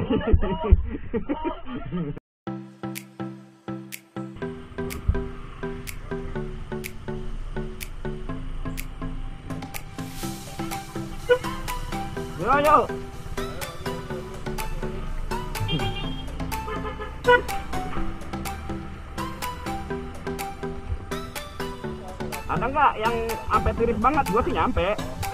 Yo. Ada nggak yang sampai tiris banget? Gua sih nyampe.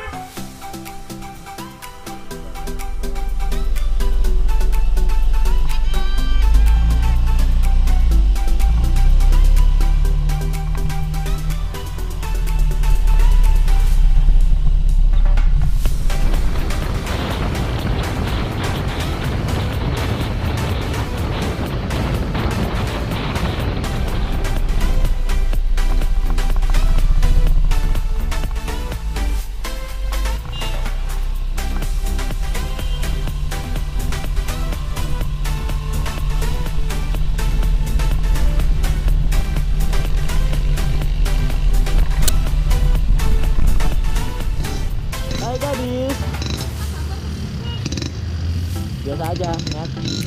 Biasa aja, ya.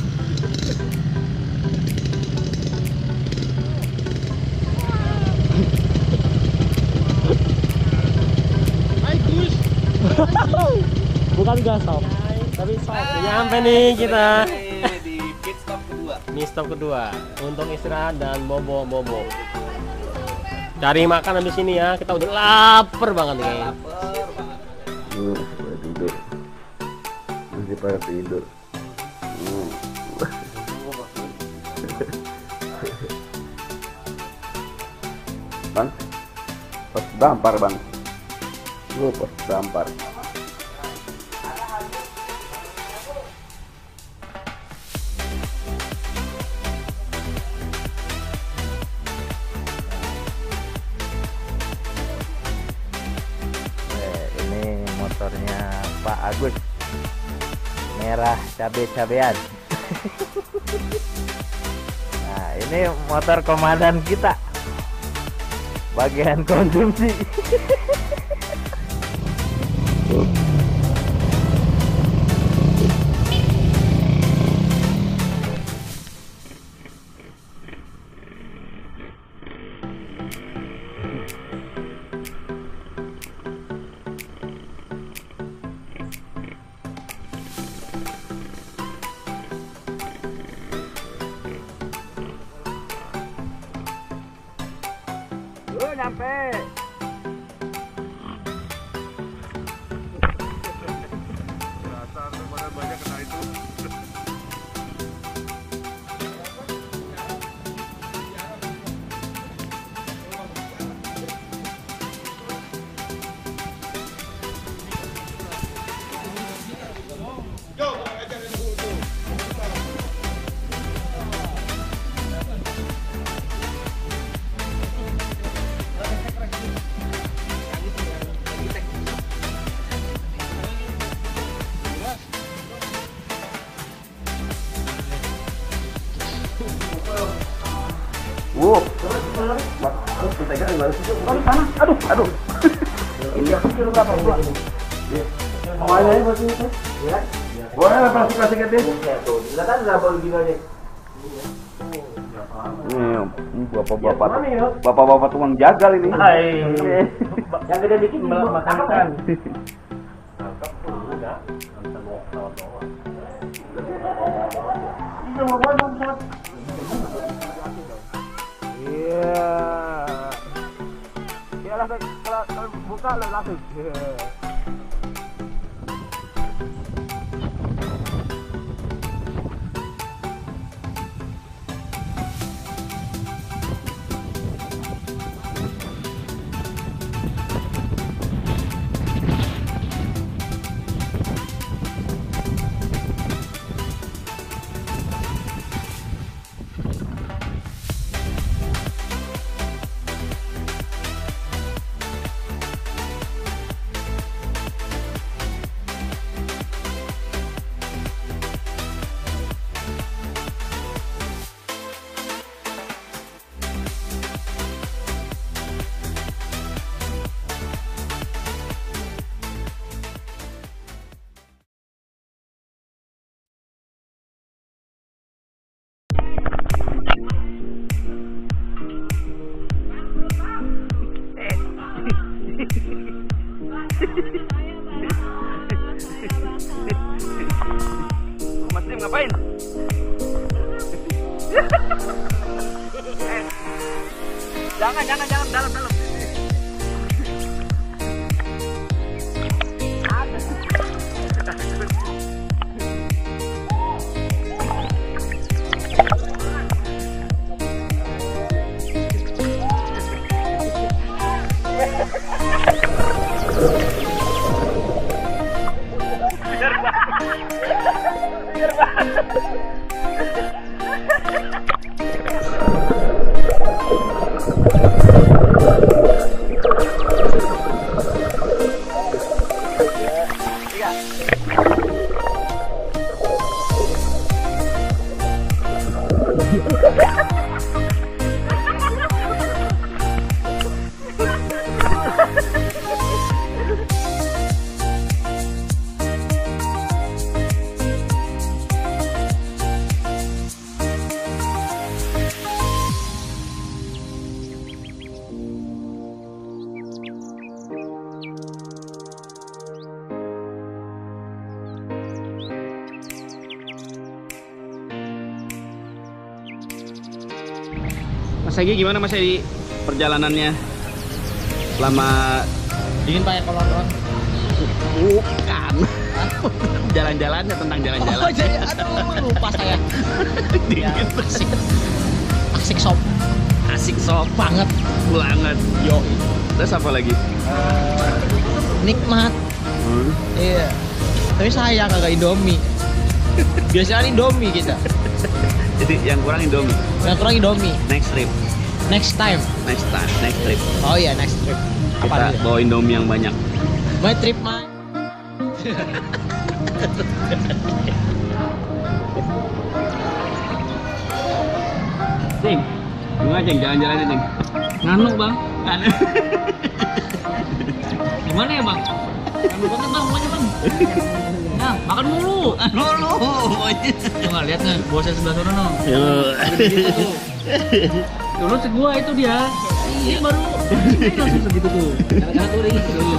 Hai Gus. Bukan gas stop, tapi stop. Nyampe nih kita Di pit stop kedua. nih stop kedua untuk istirahat dan bobo. Cari makan habis ini ya, kita udah lapar banget nih. Lapar banget. Tidur. Masih pada tidur. Bang, pos dampar bang. Pos dampar. Ini motornya Pak Agus, merah cabe-cabean. Nah, ini motor komandan kita, bagian konsumsi. Nyampe. Aduh. Ini kecil berapa? Semuanya masih itu. Ya. Boleh lah plastik itu. Silakan berapa begini. Bapak-bapak tukang jagal ini. Yang gede dikit makan ikan. Iya. Ya kalau buka langsung. Mas Dim ngapain? Jangan dalam. Mas Egi gimana Mas Egi perjalanannya selama Dingin Pak ya kalau nonton. bukan jalan-jalannya tentang jalan-jalan. Oh jadi aduh lupa saya. Ya, asik sob banget. Yo. Terus apa lagi? Nikmat. Iya. Tapi sayang kagak Indomie. Biasanya Indomie kita. Jadi yang kurang Indomie. Yang kurang Indomie. Next trip. Next trip. Oh iya, next trip. Kita Apa bawa Indomie yang banyak. My trip, my. Cing, gimana Cing jalan-jalannya Cing? Nganuk Bang. Gimana ya Bang? Nganuk banget Bang, pokoknya Bang. Nah, makan mulu. Tuh nggak lihat nih, bosnya sebelah sana no. Dulu gua itu dia. Ini baru langsung segitu tuh. Karena tuh tuh.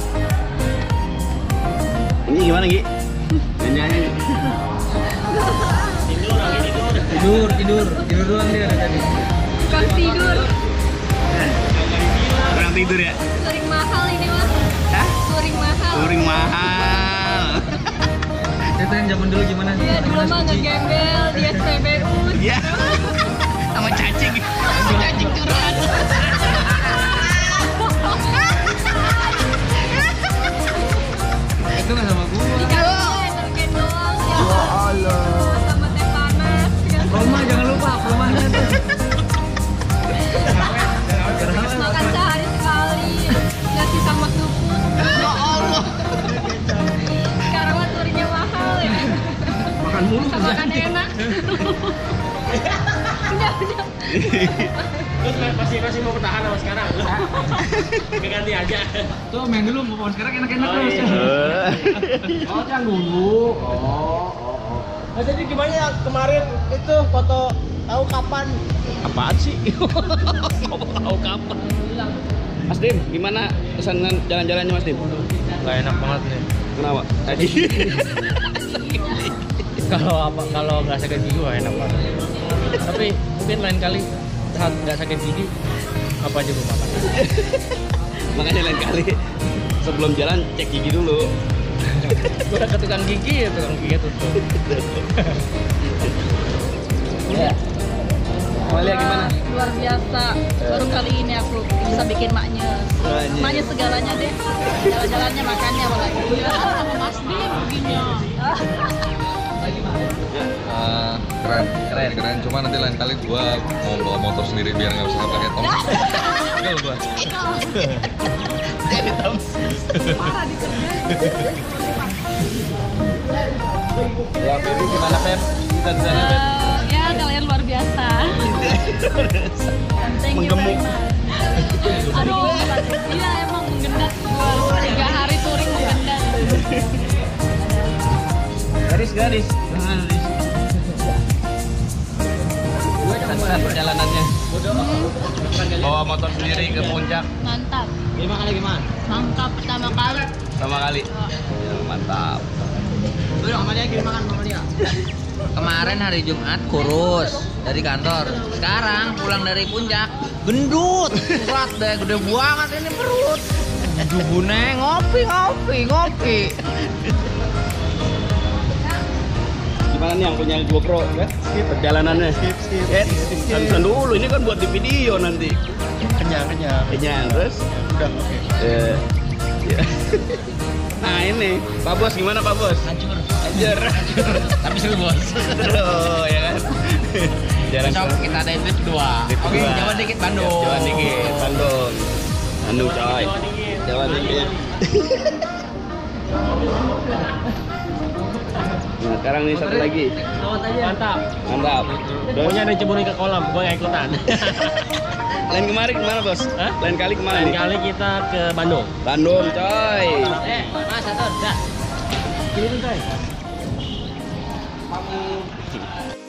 Ini gimana Gi? Nyanyi. Tidur doang dia tadi. Bukan tidur. Kurang tidur ya? Touring mahal ini mas. Hah? Touring mahal. Ceritain zaman dulu gimana? Iya dulu mah ngegembel di SPBU. Iya. Sama cacing. Cacing curhat. Itu nggak sama gua. Ikan doang ya. Allah. Sama teh panas. Roma jangan lupa rumahnya tuh. Makan sehari sekali. Nasi sama kerupuk. Ya Allah. Sekarang mah touringnya mahal ya. Makan mulu. Makan enak. Udah. Terus masih mau bertahan sama sekarang. Ganti aja. Tuh main dulu mau sekarang enak-enak terus. Oh yang dulu. Nah, jadi gimana ya kemarin itu foto tahu kapan? Apaan sih? Tahu kapan? Mas Dim, gimana kesan jalan-jalannya Mas Dim? Gak enak banget nih. Kenapa? Tadi. Kalau nggak sakit gigi wah enak banget. Tapi mungkin lain kali saat nggak sakit gigi apa aja gue makan. Makanya lain kali sebelum jalan cek gigi dulu. Gue ke tukang gigi ya, tukang gigi tutup. Ya. Amalia gimana? Luar biasa. Baru kali ini aku bisa bikin maknya. Maknya segalanya deh. Jalan-jalannya makannya apalagi. Sama Mas Dim begini. Keren. Cuma nanti lain kali gua mau bawa motor sendiri biar nggak usah pakai tong. Enggak gua. Ya, Baby gimana Pep? Kita di sana Pep. Ya kalian luar biasa. Thank you very much. Aduh, iya emang menggendat gua 3 hari touring menggendat. Gadis. Gimana perjalanannya? Bawa motor sendiri ke puncak. Mantap. Gimana? Mantap pertama kali. Pertama kali. Ya, mantap. Udah sama dia makan sama dia. Kemarin hari Jumat kurus dari kantor. Sekarang pulang dari puncak gendut. Berat deh, gede banget ini perut. Dubune ngopi. Gimana nih yang punya GoPro? Ya? Perjalanannya. Skip. Tonton dulu, ini kan buat di video nanti. Kenyang, terus? Udah, oke. Ya. Nah ini, Pak Bos gimana Pak Bos? Hancur. Tapi seru Bos. Seru, ya kan? Jalan Besok kita ada itu dua. Oke, Jawa dikit Bandung. Jawa dikit, Bandung coy. Jawa dikit. Nah, sekarang nih satu lagi. Mantap. Pokoknya ada ceburin ke kolam, gue nggak ikutan. Lain kemarin kemana Bos? Hah? Lain kali kemana Lain nih? kali kita ke Bandung. Bandung coy. Mas, satu, dah. Ini tuh, coy.